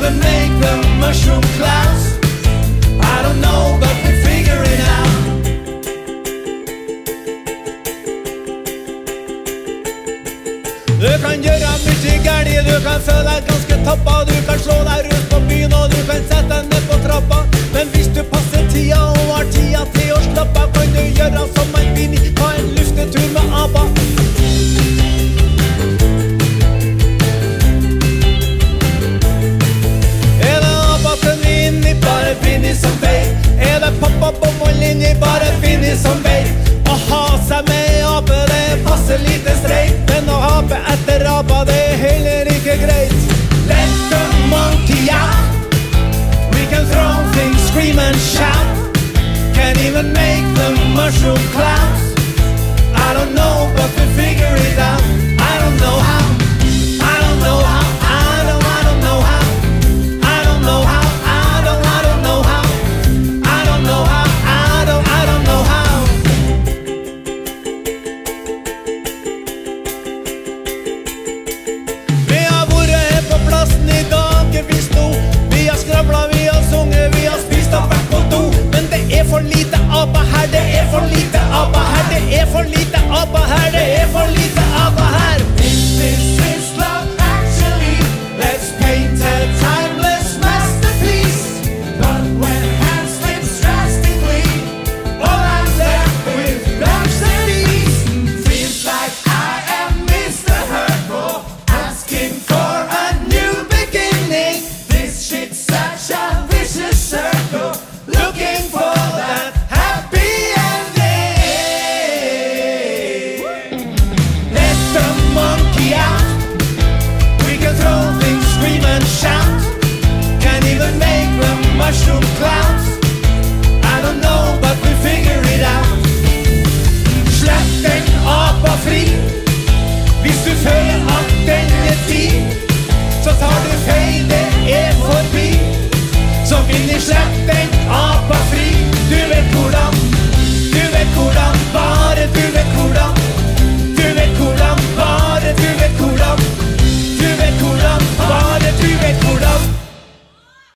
even make the mushroom clouds. I don't know, but we figure it out. Du kan gjøre mye gærlig, du kan føle deg ganske tappa. Du kan slå deg rundt på byen, og du kan sette deg ned på trappa. Men hvis du passer tida og har tida til å slappe av, kan du gjøre som en Bini, ta en luftetur med ABBA. Er det ABBA til Nini, bare Bini som vei? Er det pappa på mållinje, bare Bini som vei? Å ha seg med ABBA, det passer lite streit. Men å hape etter ABBA, det er heller ikke greit. Let the monkey out. We can throw things, scream and shout. Can't even make the mushroom clouds. I don't know, but we figure it out. I don't know how. I don't know how. I don't know how. I don't know how. I don't know how. I don't know how. I don't know how. Vi har vært her på plassen i dagevis nå. Vi har skravlet, vi har sunget, vi har spist og vært på do. Men det er for lite ABBA her, det er for lite ABBA her. Det er for lite ABBA her, det er for lite ABBA her.